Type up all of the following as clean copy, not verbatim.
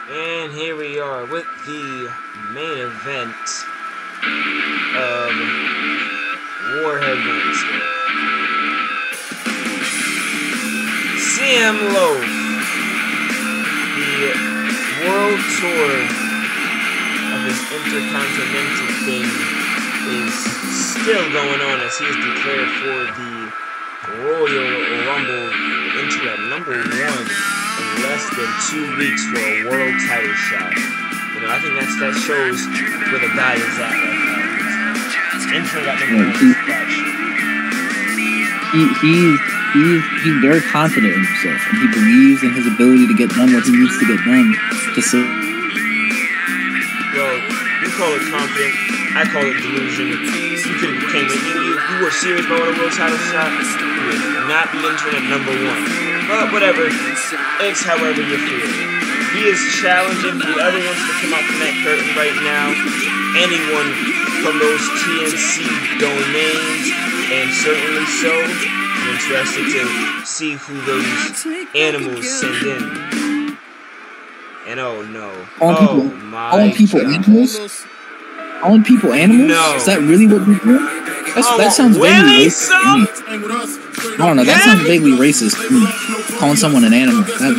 And here we are with the main event of Warhead Wednesday. CM Loaf, the world tour of his Intercontinental thing is still going on as he is declared for the Royal Rumble into at number 1 in less than 2 weeks for a world title shot. You know, I think that shows where the guy is at right now. Entering at number 1 He's very confident in himself, and he believes in his ability to get done what he needs to get done. Well, you call it confident, I call it delusion. You could have came in, you were serious about a world title shot, you would not be entering at number 1. But whatever, it's however you feel. He is challenging whoever wants to come out from that curtain right now. Anyone from those TNC domains, and certainly so. I'm interested to see who those animals send in. And oh no. Oh my God. Animals? Calling people animals? No. Is that really what we do? That sounds vaguely racist. I don't know. That sounds vaguely racist. Calling someone an animal.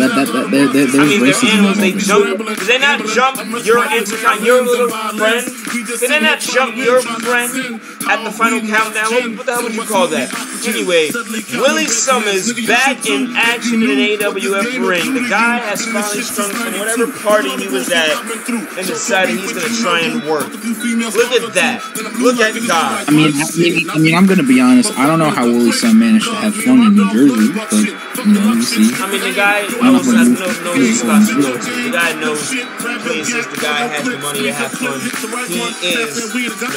They're animals. They jump. Did they not jump your little friend? Did they not jump your friend at the final countdown? What the hell would you call that? Anyway, Willysum is back in action in an AWF ring. The guy has finally sprung from whatever party he was at and decided he's going to try and work. Look at that. Look at God. I mean, I'm going to be honest. I don't know how Willysum managed to have fun in New Jersey, but, you know, you see. I mean, the guy knows spots to go to. The guy knows places. The guy has the money to have fun. He is,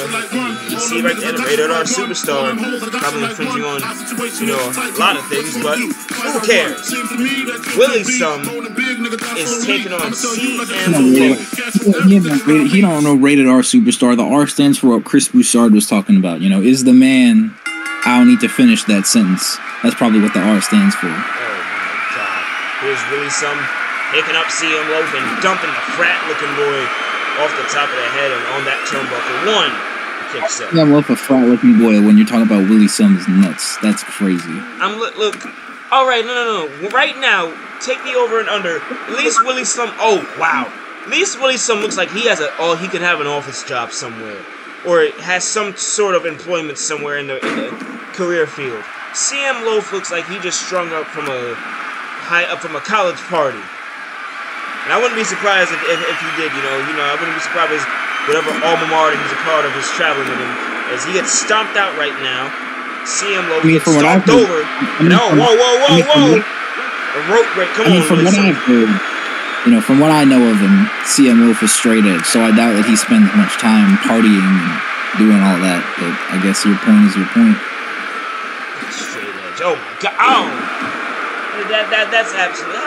you see right there, the Rated R Superstar, probably infringing on, a lot of things, but who cares? Willysum is taking on CM Loaf. He don't know Rated R Superstar. The R stands for what Chris Bouchard was talking about. You know, is the man. I don't need to finish that sentence. That's probably what the R stands for. Oh my God. Here's Willysum picking up CM Loaf and dumping the frat-looking boy off the top of the head and on that turnbuckle. 1. Kicks up. CM Loaf, a frat-looking boy, when you're talking about Willysum's nuts. That's crazy. Look. All right, no. Right now, take the over and under. At least Willysum. Oh wow. At least Willysum looks like he has he could have an office job somewhere, or has some sort of employment somewhere in the career field. CM Loaf looks like he just strung up from a college party, and I wouldn't be surprised if he did. I wouldn't be surprised if whatever alma mater he's a part of is traveling with him, as he gets stomped out right now. CM Loaf gets stomped over. Whoa! A rope break. Come on, from what I've heard. From what I know of him, CM Loaf is straight edge, so I doubt that he spends much time partying and doing all that, but I guess your point is your point. Straight edge. Oh my God. Oh! That's absolutely,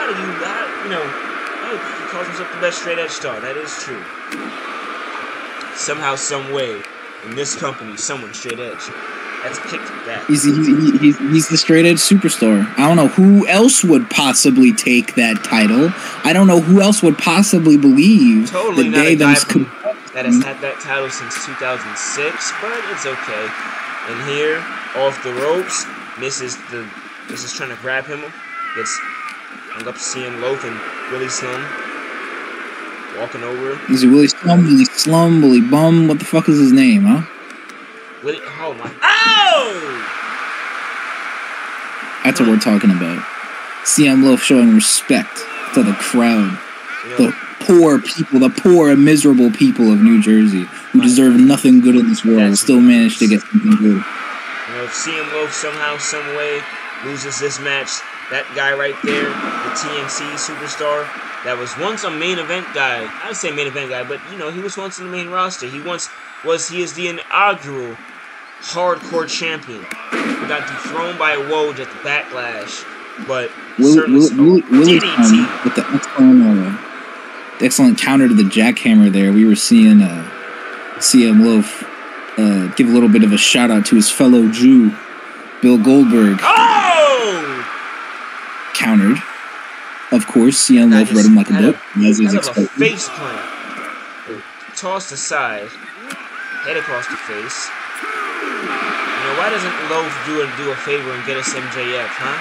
he calls himself the best straight edge star. That is true. Somehow, some way, in this company, someone's straight edge. That's a kick to the back. He's the straight edge superstar. I don't know who else would possibly take that title. I don't know who else would possibly believe totally that they themselves that has had that title since 2006, but it's okay. And here, off the ropes, misses trying to grab him. Gets hung up to CM Loaf and Willysum walking over. Is it Willysum, Willysum, Willybum? What the fuck is his name, huh? Oh my! Oh! That's what we're talking about. CM Loaf showing respect to the crowd, the poor people, the poor and miserable people of New Jersey who deserve nothing good in this world, still manage to get something good. If CM Loaf somehow, some way loses this match, that guy right there, the TNC superstar, that was once a main event guy. I would say main event guy, but he was once in the main roster. He is the inaugural hardcore champion. He got dethroned by Woj at the Backlash, but DDT. With the excellent counter to the jackhammer there, we were seeing CM Loaf give a little bit of a shout out to his fellow Jew, Bill Goldberg. Oh! Countered. Of course, CM Loaf read him like a book, as is a expected. face plant. Tossed aside. Head across the face. You know, why doesn't Loaf do a favor and get us MJF, huh?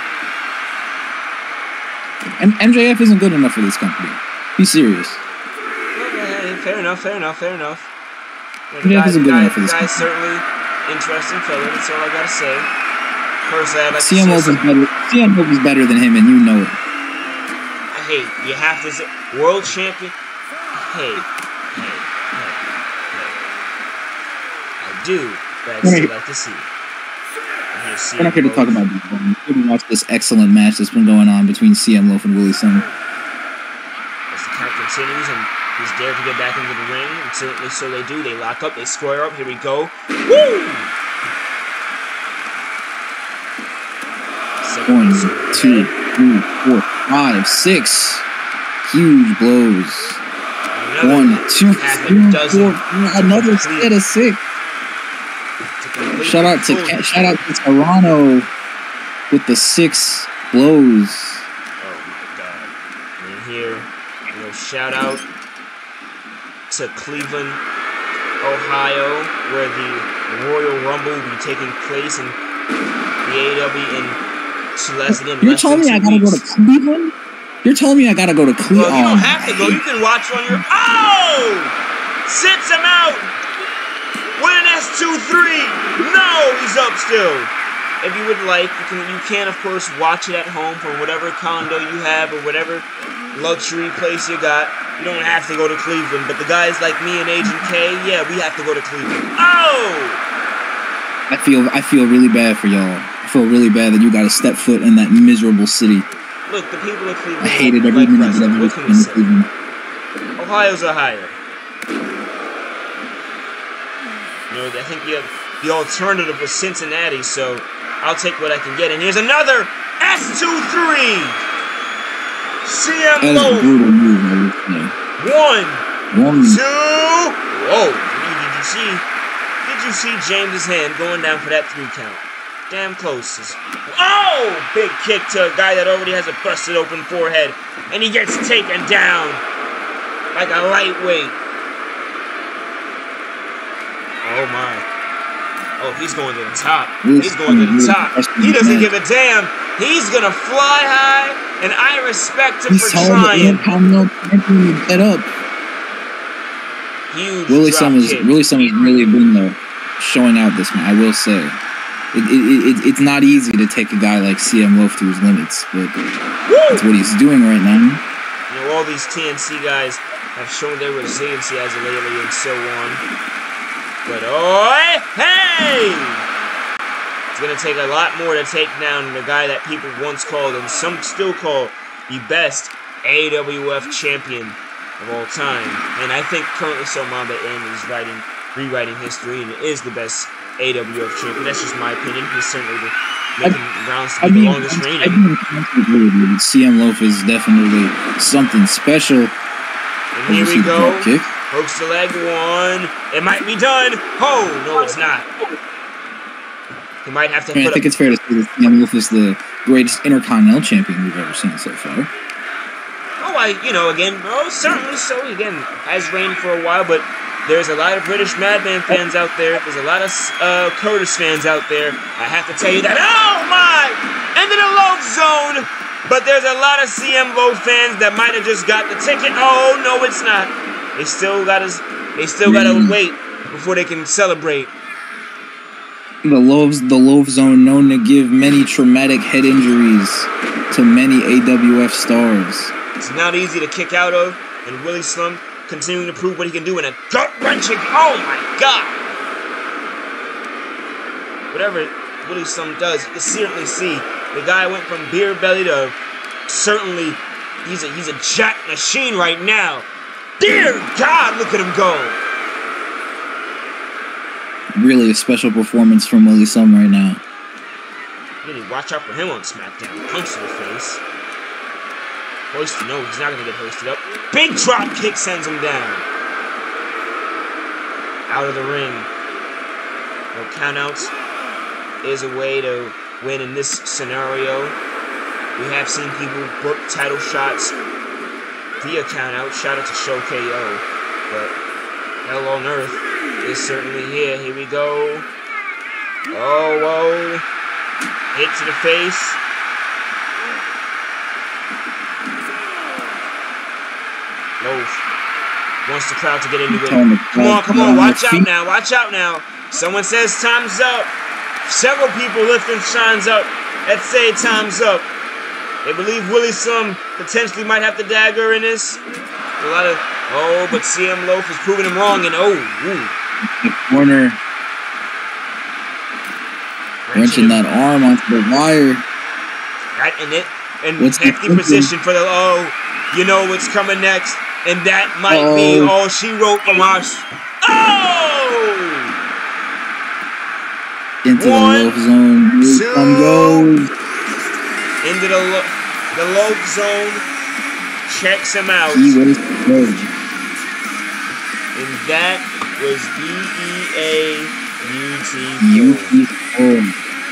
MJF isn't good enough for this company. Be serious. Okay, fair enough. You know, MJF isn't good enough for this company. Guy's certainly interesting fella, that's all I gotta say. Personally, I'd like CM Loaf is better than him, and you know it. Hey, you have to say, world champion. Hey. I do, but I'd still like to see it. We're not here to talk about this. We're here to watch this excellent match that's been going on between CM Loaf and Willysum. As the count continues, and he's dared to get back into the ring, and certainly so they do. They lock up, they square up. Here we go. Woo! 1, 2, 3, 4, 5, 6. Huge blows. 1, 2, 3, 4. Another set of 6. Shout out to Toronto with the 6 blows. Oh my God! And here, shout out to Cleveland, Ohio, where the Royal Rumble will be taking place in the AEW in less than 2 weeks. You're telling me I gotta go to Cleveland? You're telling me I gotta go to Cleveland? Well, you don't have to go. You can watch on your. Oh! Sits him out. With an S2-3! No, he's up still. If you would like, you can of course watch it at home from whatever condo you have or whatever luxury place you got. You don't have to go to Cleveland, but the guys like me and Agent K, yeah, we have to go to Cleveland. Oh! I feel really bad for y'all. I feel really bad that you got to step foot in that miserable city. Look, the people of Cleveland. I hated every minute of what can we say? Ohio's Ohio. I think the alternative was Cincinnati, so I'll take what I can get. And here's another S2-3! CM Loaf! 1, 2... Whoa! Did you see James's hand going down for that 3 count? Damn close. Oh! Big kick to a guy that already has a busted open forehead. And he gets taken down like a lightweight. Oh my. Oh, he's going to the top. He's going to the top. He doesn't give a damn. He's going to fly high, and I respect him for trying. Get up. Huge Willysum has really been there showing out this man, I will say. It's not easy to take a guy like CM Loaf to his limits, but that's what he's doing right now. All these TNC guys have shown their resiliency as of lately and so on. But hey! It's gonna take a lot more to take down the guy that people once called and some still call the best AWF champion of all time. And I think currently so Mamba N is rewriting history and is the best AWF champion. That's just my opinion. He's certainly making rounds to be the longest reigning. CM Loaf is definitely something special. And here we go. Hooks the leg 1. It might be done. Oh, no, it's not. He might have to I think it's fair to say that CM Loaf is the greatest Intercontinental champion we've ever seen so far. Certainly so. Again, has reigned for a while, but there's a lot of British Madman fans out there. There's a lot of Curtis fans out there. I have to tell you that. Oh, my! Into the Loaf zone! But there's a lot of CM Loaf fans that might have just got the ticket. Oh, no, it's not. They still gotta wait before they can celebrate. The Loaf zone known to give many traumatic head injuries to many AWF stars. It's not easy to kick out of, and Willysum continuing to prove what he can do in a gut-wrenching. Oh my God! Whatever Willysum does, you can certainly see the guy went from beer belly to certainly he's a jack machine right now. Dear God, look at him go! Really a special performance from Willysum right now. You need to watch out for him on SmackDown. Punch to the face. Hoisted, no, he's not going to get hoisted up. Big drop kick sends him down. Out of the ring. No countouts is a way to win in this scenario. We have seen people book title shots via count out. Shout out to Show KO. But Hell on Earth is certainly here. Here we go. Oh, whoa. Hit to the face. Loaf wants the crowd to get into it. Come on. Watch out now. Watch out now. Someone says time's up. Several people lifting signs up that say time's up. They believe Willysum potentially might have the dagger in this. A lot of... Oh, but CM Loaf is proving him wrong. And oh, ooh. The corner. Wrenching that arm onto the wire. Right in it. And hefty position for the... Oh, you know what's coming next. And that might be all she wrote from us. Oh! Into the Loaf zone. Goes. Into the Loaf zone. Checks him out. And that was BEAUT4.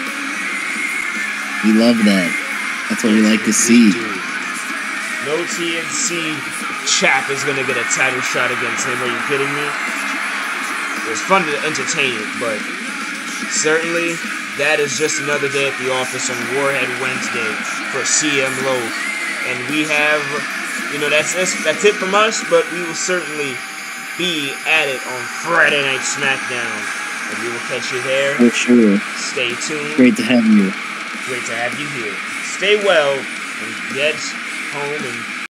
We love that. That's what we like to see. No TNC chap is going to get a title shot against him. Are you kidding me? It was fun to entertain it, but certainly that is just another day at the office on Warhead Wednesday for CM Loaf. And we have, you know, that's it from us, but we will certainly be at it on Friday Night SmackDown. And we will catch you there. For sure. Stay tuned. Great to have you. Great to have you here. Stay well and get home and